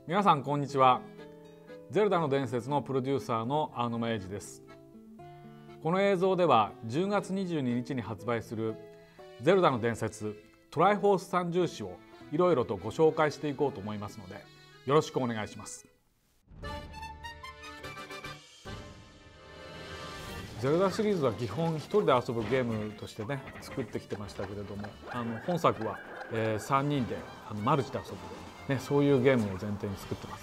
皆さんこんにちは。ゼルダの伝説のプロデューサーの青沼英二です。この映像では10月22日に発売するゼルダの伝説トライフォース三重士をいろいろとご紹介していこうと思いますのでよろしくお願いします。ゼルダシリーズは基本一人で遊ぶゲームとしてね作ってきてましたけれども、本作は、3人でマルチで遊ぶ、そういうゲームを前提に作ってます。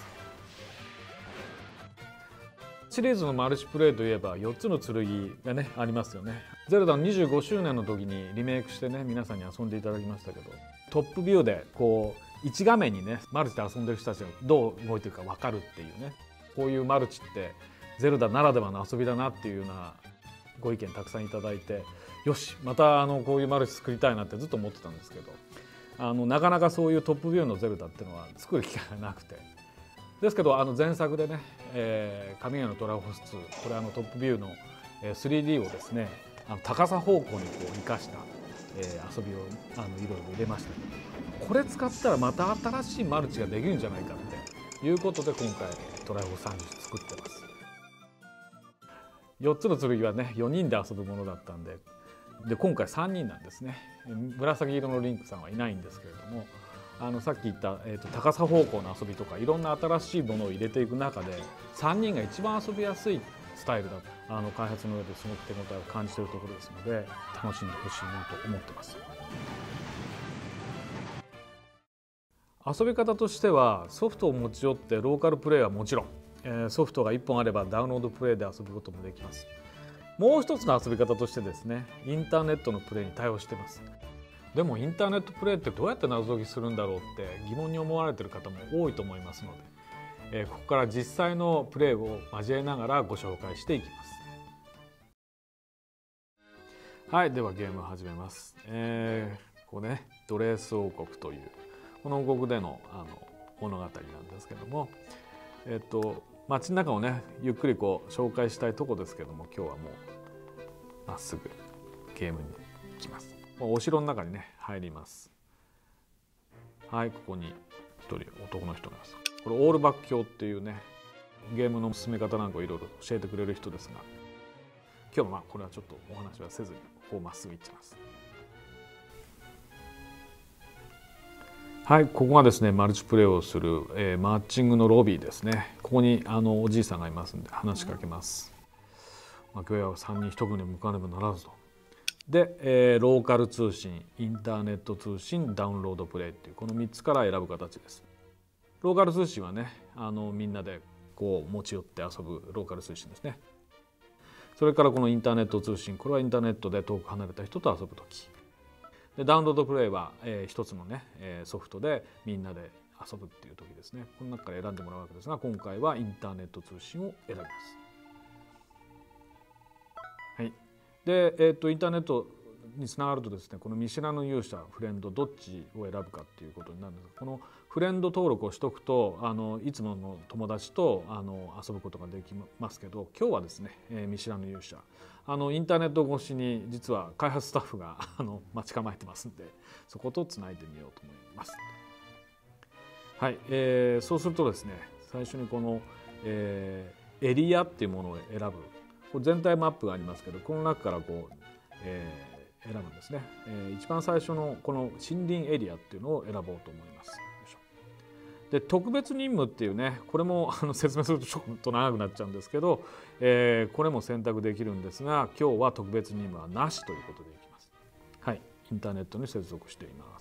シリーズのマルチプレイといえば4つの剣がねありますよね。ゼルダの25周年の時にリメイクしてね皆さんに遊んでいただきましたけど、トップビューでこう1画面にねマルチで遊んでる人たちがどう動いてるか分かるっていうね、こういうマルチってゼルダならではの遊びだなっていうようなご意見たくさんいただいて、よしまたこういうマルチ作りたいなってずっと思ってたんですけど、なかなかそういうトップビューのゼルダっていうのは作る機会がなくて、ですけど前作でね「神々のトライフォース2」、これトップビューの 3D をですね高さ方向にこう生かした、遊びをいろいろ入れました。これ使ったらまた新しいマルチができるんじゃないかっていうことで今回トライフォース30作ってます。4つの剣はね4人で遊ぶものだったんで、今回3人なんですね。紫色のリンクさんはいないんですけれども、さっき言った、高さ方向の遊びとかいろんな新しいものを入れていく中で3人が一番遊びやすいスタイルだと開発の上ですごく手応えを感じているところですので楽しんでほしいなと思ってます。遊び方としてはソフトを持ち寄ってローカルプレイはもちろん、ソフトが1本あればダウンロードプレイで遊ぶこともできます。もう一つの遊び方としてですねインターネットのプレイに対応しています。でもインターネットプレイってどうやって謎解きするんだろうって疑問に思われている方も多いと思いますので、ここから実際のプレイを交えながらご紹介していきます。はい、ではゲームを始めます。ここねドレース王国というこの王国での物語なんですけども、街の中をねゆっくりこう紹介したいとこですけども、今日はもうまっすぐゲームに行きます。お城の中にね入ります。はい、ここに一人男の人がいます。これオールバック教っていうねゲームの進め方なんかをいろいろ教えてくれる人ですが、今日はこれはちょっとお話はせずにこうまっすぐ行きます。はい、ここがですねマルチプレイをする、マッチングのロビーですね。ここにおじいさんがいますんで話しかけます。今日は3人1組に向かわねばならずと。で、ローカル通信、インターネット通信、ダウンロードプレイっていうこの3つから選ぶ形です。ローカル通信はねみんなでこう持ち寄って遊ぶローカル通信ですね。それからこのインターネット通信、これはインターネットで遠く離れた人と遊ぶ時で、ダウンロードプレイは、一つのねソフトでみんなで遊ぶっていう時ですね。この中から選んでもらうわけですが、今回はインターネット通信を選びます。はい、で、インターネットにつながるとですねこの見知らぬ勇者フレンドどっちを選ぶかっていうことになるんですが、このフレンド登録をしとくといつもの友達と遊ぶことができますけど、今日はですね、見知らぬ勇者インターネット越しに実は開発スタッフが待ち構えてますんで、そことつないでみようと思います。はい、そうするとですね最初にこの、エリアっていうものを選ぶ、これ全体マップがありますけど、この中からこう、選ぶんですね。一番最初のこの森林エリアっていうのを選ぼうと思います。で特別任務っていうね、これも説明するとちょっと長くなっちゃうんですけど、これも選択できるんですが、今日は特別任務はなしということでいきます。はい、インターネットに接続しています。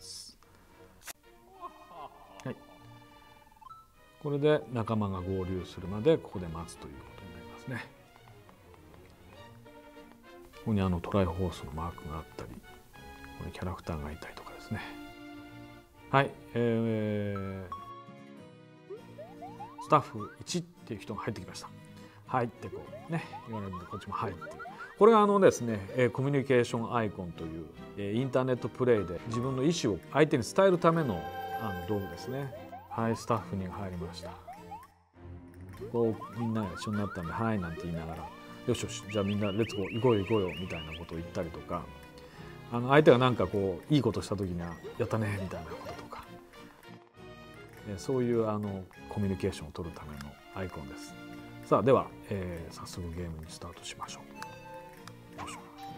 はい、これで仲間が合流するまでここで待つということになりますね。ここにトライフォースのマークがあったり、ここにキャラクターがいたりとかですね。はい、スタッフ1っていう人が入ってきました。はいってこうね言われるんで、こっちもはいっていう。これがですねコミュニケーションアイコンというインターネットプレイで自分の意思を相手に伝えるための道具ですね。はい、スタッフに入りました。こうみんな一緒になったんで「はい」なんて言いながら「よしよしじゃあみんなレッツゴー行こうよ行こうよ」みたいなことを言ったりとか、相手がなんかこういいことした時には「やったね」みたいなこととか、 そういうコミュニケーションを取るためのアイコンです。さあでは、早速ゲームにスタートしましょう。よいしょ。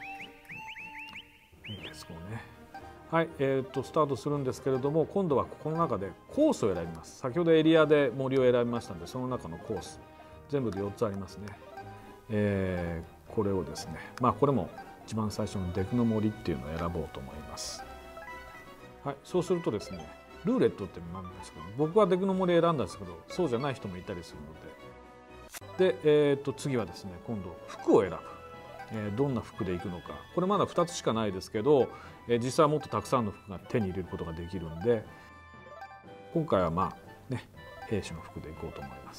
いいですね。はい、スタートするんですけれども、今度はここの中でコースを選びます。先ほどエリアで森を選びましたので、その中のコース全部で4つありますね。これをですね、これも一番最初のデクの森っていうのを選ぼうと思います。はい、そうするとですね、ルーレットっていうのがあるんですけど、僕はデクの森を選んだんですけど、そうじゃない人もいたりするので、次はですね、今度服を選ぶ。どんな服でいくのか、これまだ2つしかないですけど、実際はもっとたくさんの服が手に入れることができるんで、今回は兵士の服でいこうと思います。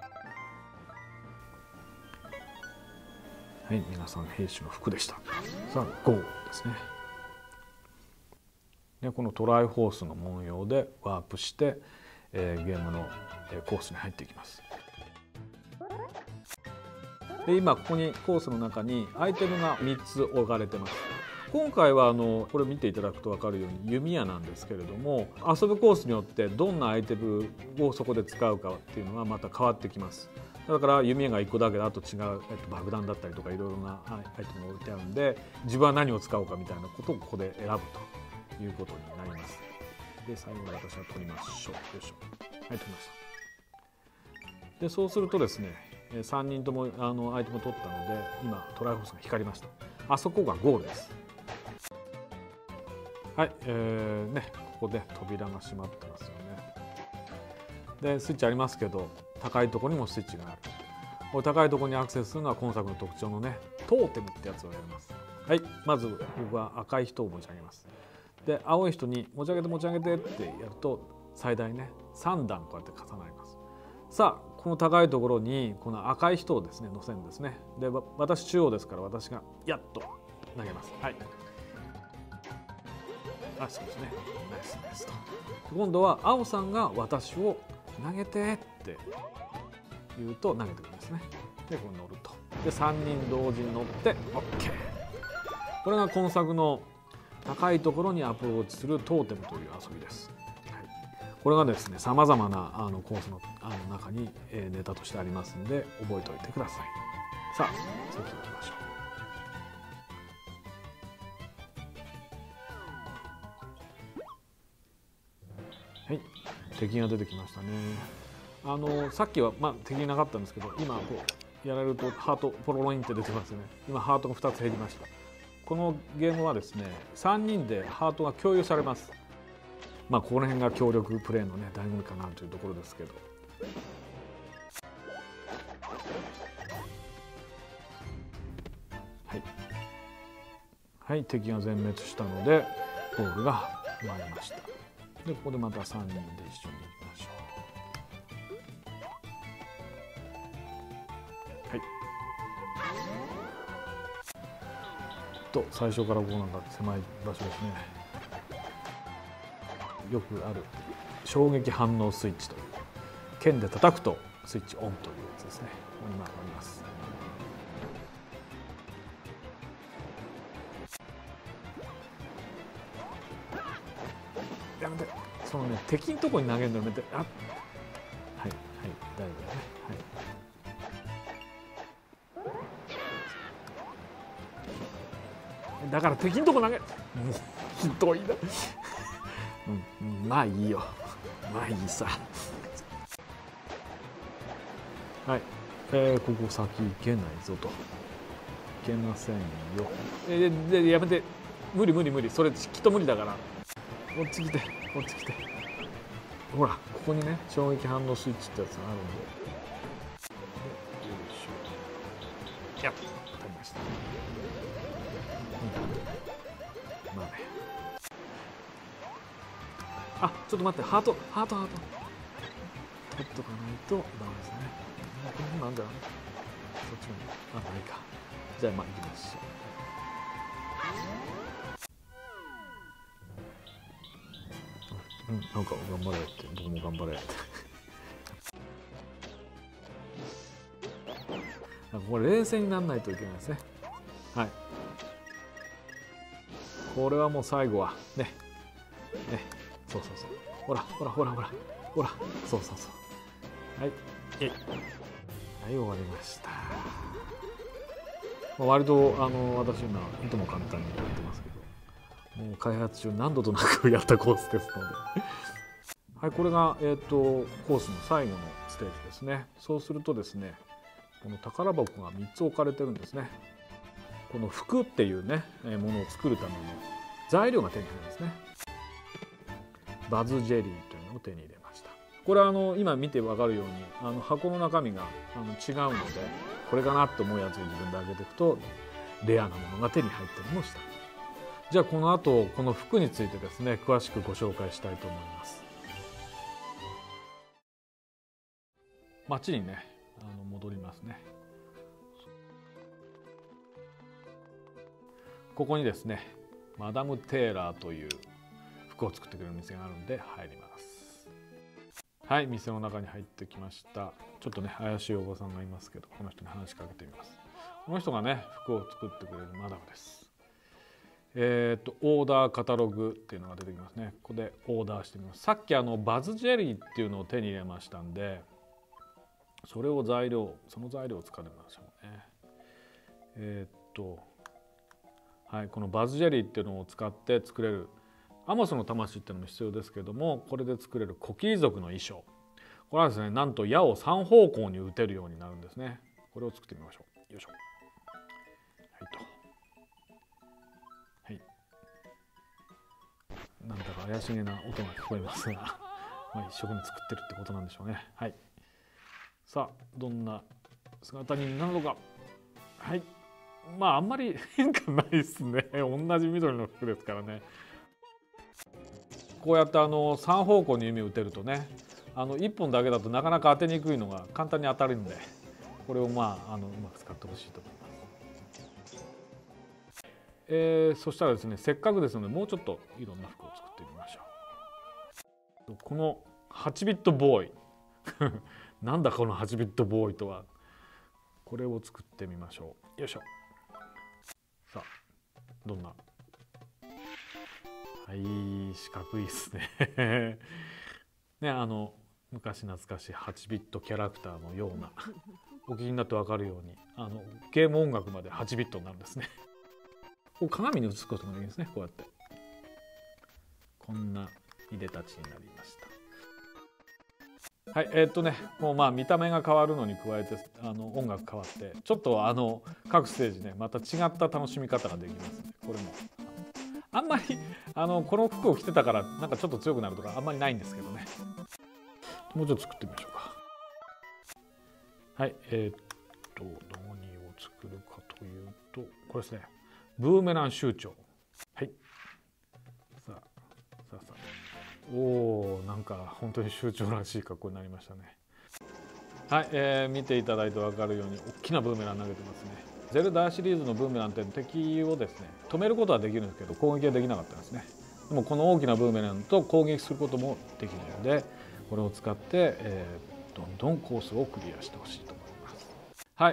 はい、皆さん兵士の服でした。さあ GO ですね。でこのトライホースの文様でワープして、ゲームのコースに入っていきます。で今ここにコースの中にアイテムが3つ置かれてます。今回はこれ見ていただくと分かるように弓矢なんですけれども、遊ぶコースによってどんなアイテムをそこで使うかっていうのがまた変わってきます。だから弓矢が1個だけだと違う、爆弾だったりとかいろいろなアイテムが置いてあるんで、自分は何を使おうかみたいなことをここで選ぶということになります。で最後に私は取りましょう。よいしょ。はい、取りました。でそうするとですね、3人ともアイテムを取ったので、今トライホースが光りました。あそこがゴールです。はい、ここで扉が閉まってますよね。でスイッチありますけど、高いところにもスイッチがある。これ高いところにアクセスするのは今作の特徴のね、トーテムってやつをやります。はい、まず僕は赤い人を持ち上げます。で青い人に持ち上げて持ち上げてってやると、最大ね3段こうやって重なります。さあこの高いところにこの赤い人をですね乗せるんですね。で私中央ですから、私がやっと投げます。はい、そうですね、ナイスナイスと。今度は青さんが私を投げてって言うと投げてくるんですね。でこれ乗ると、で3人同時に乗って OK。 これが今作の高いところにアプローチするトーテムという遊びです。これがですね、さまざまなコースの中にネタとしてありますので覚えておいてください。さあ次行きましょう。はい、敵が出てきましたね。さっきは敵いなかったんですけど、今こうやられるとハートポロロインって出てますね。今ハートが2つ減りました。このゲームはですね、3人でハートが共有されます。ここら辺が協力プレーのね醍醐味かなというところですけど。はい、はい、敵が全滅したのでゴールが生まれました。でここでまた3人で一緒に行きましょう。はいと、最初からこうなんか狭い場所ですね。よくある衝撃反応スイッチという、剣で叩くとスイッチオンというやつですね。ここにあります。やめて、そのね敵のとこに投げるのやめて。はいはい、大丈夫ね。はい、だから敵のとこ投げ、もうひどいな。まあいいよ、まあいいさ。はい、ここ先行けないぞと。行けませんよ。でやめて、無理、それきっと無理だから。こっち来て、こっち来て。ほらここにね衝撃反応スイッチってやつがあるんで。よいしょ。やっ、当たりました。まあね。ちょっと待って、ハート取っとかないとダメですね。これなんだよね。そっちもないか。じゃあ行きましょう。なんか頑張れって、僕も頑張れって。これ冷静にならないといけないですね。はい。これはもう最後はね。そう。ほら。 ほら、そうそうそう。はい、はい、終わりました。割と私今いとも簡単にやってますけど、もう開発中何度となくやったコースですのではい、これが、コースの最後のステージですね。そうするとですね、この宝箱が3つ置かれてるんですね。この服っていうねものを作るための材料が手に入るんですね。バズジェリーというのを手に入れました。これは今見て分かるように箱の中身が違うので、これかなと思うやつを自分で開けていくとレアなものが手に入ってるのをした。じゃあこの後この服についてですね詳しくご紹介したいと思います。街にね戻りますね。ここにですねマダム・テーラーという服を作ってくれる店があるんで入ります。はい、店の中に入ってきました。ちょっとね怪しいおばさんがいますけど、この人に話しかけてみます。この人がね服を作ってくれるマダムです。オーダーカタログっていうのが出てきますね。ここでオーダーしてみます。さっきバズジェリーっていうのを手に入れましたんで、その材料を使ってみましょうね。はい、このバズジェリーっていうのを使って作れるアモスの魂っていうのも必要ですけれども、これで作れるコキー族の衣装、これはですねなんと矢を3方向に打てるようになるんですね。これを作ってみましょう。よいしょ。はいと、はい、なんだか怪しげな音が聞こえますが一生懸命作ってるってことなんでしょうね。はい、さあどんな姿になるのか。はい、あんまり変化ないですね。同じ緑の服ですからね。こうやって3方向に弓を打てるとね、1本だけだとなかなか当てにくいのが簡単に当たるんで、これをうまく使ってほしいと思います。そしたらですね、せっかくですのでもうちょっといろんな服を作ってみましょう。この8ビットボーイなんだこの8ビットボーイとは。これを作ってみましょう。よいしょ。さあどんな、はい、四角いですねね、昔懐かしい8ビットキャラクターのようなお聞きになって分かるようにゲーム音楽まで8ビットになるんですね。こう鏡に映すことができるんですね。こうやってこんないでたちになりました。はい、もう見た目が変わるのに加えて音楽変わってちょっと各ステージねまた違った楽しみ方ができますので、これもあんまりこの服を着てたからなんかちょっと強くなるとかあんまりないんですけどね。もうちょっと作ってみましょうか。はい、何を作るかというとこれですね、ブーメラン酋長。はい、さあおー、なんか本当に酋長らしい格好になりましたね。はい、見ていただいて分かるように大きなブーメラン投げてますね。ゼルダシリーズのブーメランって敵をですね止めることはできるんですけど攻撃はできなかったんですね。でもこの大きなブーメランと攻撃することもできるので、これを使って、どんどんコースをクリアしてほしいと思います。はい、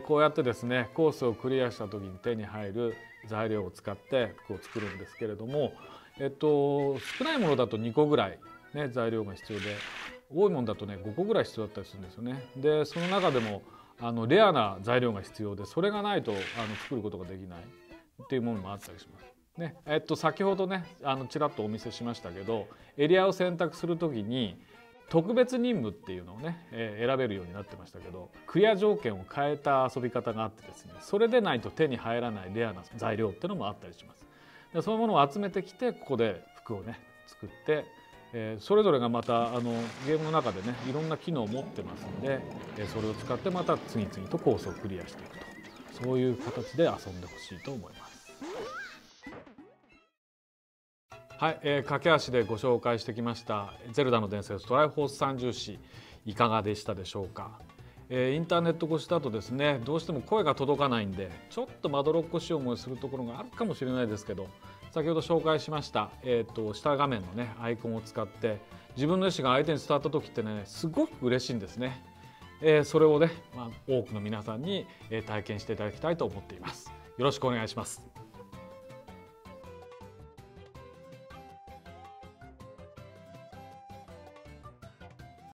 こうやってですねコースをクリアした時に手に入る材料を使って服を作るんですけれども、少ないものだと2個ぐらい、ね、材料が必要で、多いものだとね5個ぐらい必要だったりするんですよね。でその中でもレアな材料が必要で、それがないと作ることができないっていうものもあったりしますね。先ほどねちらっとお見せしましたけど、エリアを選択する時に特別任務っていうのをね、選べるようになってましたけど、クリア条件を変えた遊び方があってですね、それでないと手に入らないレアな材料っていうのもあったりします。でそういうものを集めてきてここで服をね作って、それぞれがまたゲームの中でねいろんな機能を持ってますんで、それを使ってまた次々とコースをクリアしていくと、そういう形で遊んでほしいと思います。はい、駆け足でご紹介してきました「ゼルダの伝説トライフォース三重士」いかがでしたでしょうか。インターネット越しだとですねどうしても声が届かないんでちょっとまどろっこしい思いするところがあるかもしれないですけど、先ほど紹介しました、下画面のねアイコンを使って自分の意思が相手に伝わった時ってねすごく嬉しいんですね。それをね、多くの皆さんに体験していただきたいと思っています。よろしくお願いします。